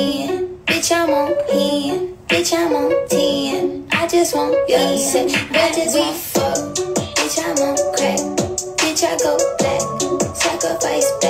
10. Bitch, I'm on 10. Bitch, I'm on 10. I just want peace. I just want fuck. Bitch, I'm on crack. Bitch, I go black. Sacrifice back.